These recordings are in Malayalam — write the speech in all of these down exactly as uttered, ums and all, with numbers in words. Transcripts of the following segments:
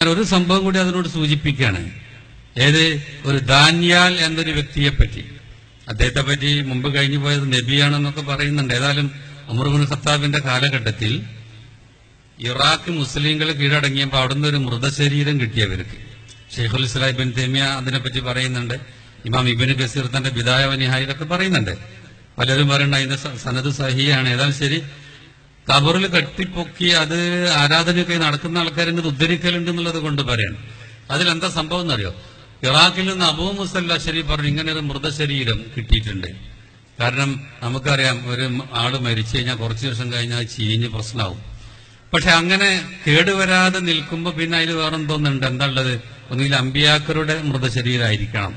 ഒരു സംഭവം കൂടി അതിനോട് സൂചിപ്പിക്കുകയാണ്. ഏത്? ഒരു ദാനിയാൽ എന്നൊരു വ്യക്തിയെ പറ്റി. അദ്ദേഹത്തെ പറ്റി മുമ്പ് കഴിഞ്ഞു പോയത് നബിയാണെന്നൊക്കെ പറയുന്നുണ്ട്. ഏതായാലും ഉമർ ഇബ്നു ഖത്താബിന്റെ കാലഘട്ടത്തിൽ ഇറാഖ് മുസ്ലിങ്ങൾ കീഴടങ്ങിയപ്പോൾ അവിടുന്ന് ഒരു മൃതശരീരം കിട്ടിയവർക്ക് ഷെയ്ഖുൽ ഇസ്ലാം ഇബ്നു തൈമിയ അതിനെപ്പറ്റി പറയുന്നുണ്ട്. ഇമാം ഇബ്നു കസീർ തന്റെ ബിദായ വ നിഹായയിലൊക്കെ പറയുന്നുണ്ട്. പലരും പറയുന്നത് അതിന്റെ സനദ് സഹിയാണ്. ഏതായാലും ശരി, ഖബറിൽ കെട്ടിപ്പൊക്കി അത് ആരാധനയൊക്കെ നടക്കുന്ന ആൾക്കാരെ ഉദ്ധരിക്കലുണ്ട് എന്നുള്ളത് കൊണ്ട് പറയാണ്. അതിലെന്താ സംഭവം എന്നറിയോ? ഇറാഖിൽ നിന്ന് അബൂ മുസല്ല ശരീഫ് പറഞ്ഞു ഇങ്ങനെ ഒരു മൃതശരീരം കിട്ടിയിട്ടുണ്ട്. കാരണം നമുക്കറിയാം ഒരു ആള് മരിച്ചു കഴിഞ്ഞാൽ കുറച്ചു ദിവസം കഴിഞ്ഞാൽ ചീഞ്ഞ് പ്രശ്നമാവും. പക്ഷെ അങ്ങനെ കേടുവരാതെ നിൽക്കുമ്പോ പിന്നെ അതിൽ വേറെന്തോന്നുണ്ട്. എന്താ ഉള്ളത്? ഒന്നുകിൽ അമ്പിയാക്കരുടെ മൃതശരീരമായിരിക്കണം.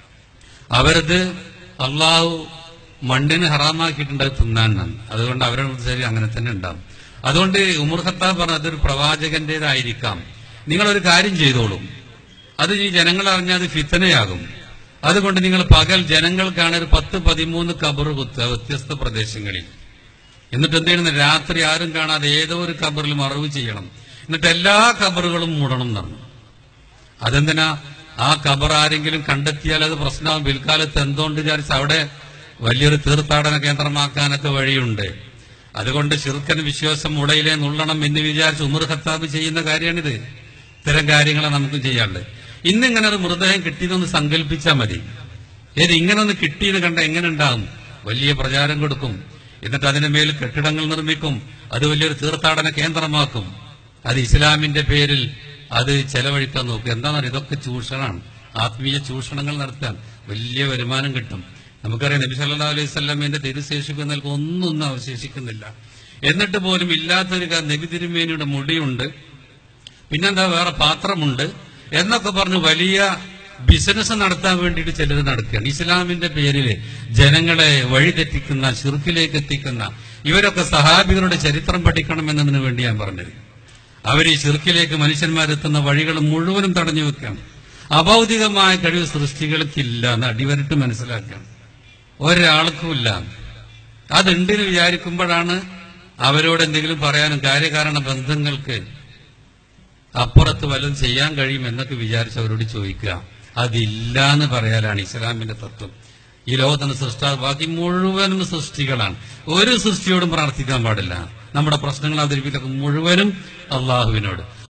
അവരത് അള്ളാഹു മണ്ണിന് ഹറാമാക്കിയിട്ടുണ്ട് തിന്നാനാണ്. അതുകൊണ്ട് അവരുടെ മൃതശരീരം അങ്ങനെ തന്നെ ഉണ്ടാവും. അതുകൊണ്ട് ഉമർ ഖത്താബ് പറഞ്ഞു അതൊരു പ്രവാചകന്റേതായിരിക്കാം. നിങ്ങളൊരു കാര്യം ചെയ്തോളും, അത് ഈ ജനങ്ങൾ അറിഞ്ഞാൽ അത് ഫിത്തനയാകും. അതുകൊണ്ട് നിങ്ങൾ പകൽ ജനങ്ങൾക്കാണ് ഒരു പത്ത് പതിമൂന്ന് ഖബർ കുത്തുക വ്യത്യസ്ത പ്രദേശങ്ങളിൽ. എന്നിട്ട് എന്ത് ചെയ്യണം? രാത്രി ആരും കാണാതെ ഏതോ ഒരു ഖബറിൽ മറവ് ചെയ്യണം. എന്നിട്ട് എല്ലാ ഖബറുകളും മൂടണം എന്നാണ്. അതെന്തിനാ? ആ ഖബർ ആരെങ്കിലും കണ്ടെത്തിയാൽ അത് പ്രശ്നമാകും. പിൽക്കാലത്ത് എന്തുകൊണ്ട് വിചാരിച്ച് അവിടെ വലിയൊരു തീർത്ഥാടന കേന്ദ്രമാക്കാനൊക്കെ വഴിയുണ്ട്. അതുകൊണ്ട് ശിർക്കൻ വിശ്വാസം മുളയിലെ നുള്ളണം എന്ന് വിചാരിച്ച് ഉമർ ഖത്താബ് ചെയ്യുന്ന കാര്യമാണിത്. ഇത്തരം കാര്യങ്ങളെ നമുക്ക് ചെയ്യാറുണ്ട്. ഇന്നിങ്ങനെ ഒരു മൃതദേഹം കിട്ടിയതൊന്ന് സങ്കല്പിച്ചാൽ മതി. ഏത് ഇങ്ങനെ ഒന്ന് കിട്ടിയെന്ന് കണ്ട എങ്ങനെ ഉണ്ടാകും? വലിയ പ്രചാരം കൊടുക്കും. എന്നിട്ട് അതിന് മേൽ കെട്ടിടങ്ങൾ നിർമ്മിക്കും. അത് വലിയൊരു തീർത്ഥാടന കേന്ദ്രമാക്കും. അത് ഇസ്ലാമിന്റെ പേരിൽ അത് ചെലവഴിക്കാൻ നോക്കും. എന്താണെന്ന് ഇതൊക്കെ ചൂഷണമാണ്. ആത്മീയ ചൂഷണങ്ങൾ നടത്താൻ വലിയ വരുമാനം കിട്ടും. നമുക്കറിയാം നബി സല്ലല്ലാഹു അലൈഹി വസല്ലമയുടെ തിരുശേഷിപ്പ് നൽകും ഒന്നും ഒന്നും അവശേഷിക്കുന്നില്ല. എന്നിട്ട് പോലും ഇല്ലാത്തൊരു നബി തിരുമേനിയുടെ മുടിയുണ്ട്, പിന്നെന്താ വേറെ പാത്രമുണ്ട് എന്നൊക്കെ പറഞ്ഞ് വലിയ ബിസിനസ് നടത്താൻ വേണ്ടിയിട്ട് ചിലർ നടക്കുകയാണ്. ഇസ്ലാമിന്റെ പേരിൽ ജനങ്ങളെ വഴിതെറ്റിക്കുന്ന, ശിർക്കിലേക്ക് എത്തിക്കുന്ന ഇവരൊക്കെ സഹാബികളുടെ ചരിത്രം പഠിക്കണം എന്നതിന് വേണ്ടി ഞാൻ പറഞ്ഞത്. അവർ ഈ ശിർക്കിലേക്ക് മനുഷ്യന്മാരെത്തുന്ന വഴികൾ മുഴുവനും തടഞ്ഞു വെക്കുകയാണ്. അഭൗതികമായ കഴിവ് സൃഷ്ടികൾക്കില്ല എന്ന് അടിവരട്ട് മനസ്സിലാക്കുകയാണ്. ഒരാൾക്കുമില്ല. അതുണ്ടെന്ന് വിചാരിക്കുമ്പോഴാണ് അവരോട് എന്തെങ്കിലും പറയാനും കാര്യകാരണ ബന്ധങ്ങൾക്ക് അപ്പുറത്ത് വല്ലതും ചെയ്യാൻ കഴിയും എന്നൊക്കെ വിചാരിച്ച് അവരോട് ചോദിക്കുക. അതില്ല എന്ന് പറയാനാണ് ഇസ്ലാമിന്റെ തത്വം. ഈ ലോകത്തിന് സൃഷ്ടാവ് ബാക്കി മുഴുവനും സൃഷ്ടികളാണ്. ഒരു സൃഷ്ടിയോടും പ്രാർത്ഥിക്കാൻ പാടില്ല. നമ്മുടെ പ്രശ്നങ്ങൾ അവതരിപ്പിക്കുന്ന മുഴുവനും അള്ളാഹുവിനോട്.